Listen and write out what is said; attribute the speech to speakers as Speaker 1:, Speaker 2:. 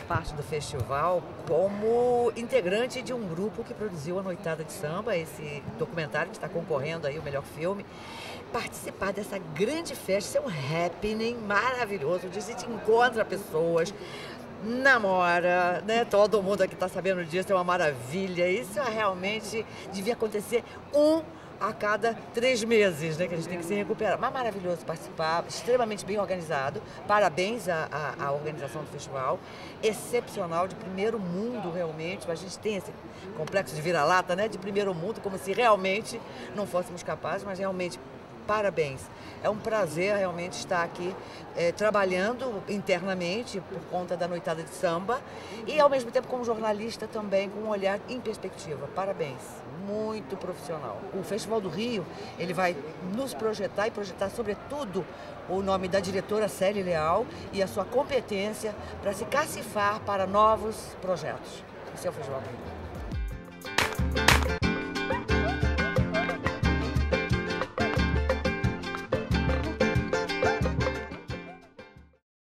Speaker 1: parte do festival como integrante de um grupo que produziu A Noitada de Samba, esse documentário que está concorrendo aí o melhor filme. Participar dessa grande festa, isso é um happening maravilhoso, onde a gente encontra pessoas, namora, né? Todo mundo aqui está sabendo disso, é uma maravilha. Isso realmente devia acontecer a cada 3 meses, né? Que a gente tem que se recuperar. Mas maravilhoso participar, extremamente bem organizado. Parabéns à organização do festival. Excepcional, de primeiro mundo, realmente. A gente tem esse complexo de vira-lata, né? De primeiro mundo, como se realmente não fôssemos capazes, mas realmente parabéns. É um prazer realmente estar aqui trabalhando internamente por conta da Noitada de Samba e ao mesmo tempo como jornalista também, com um olhar em perspectiva. Parabéns, muito profissional. O Festival do Rio, ele vai nos projetar e projetar sobretudo o nome da diretora Célia Leal e a sua competência para se cacifar para novos projetos. Esse é o Festival do Rio.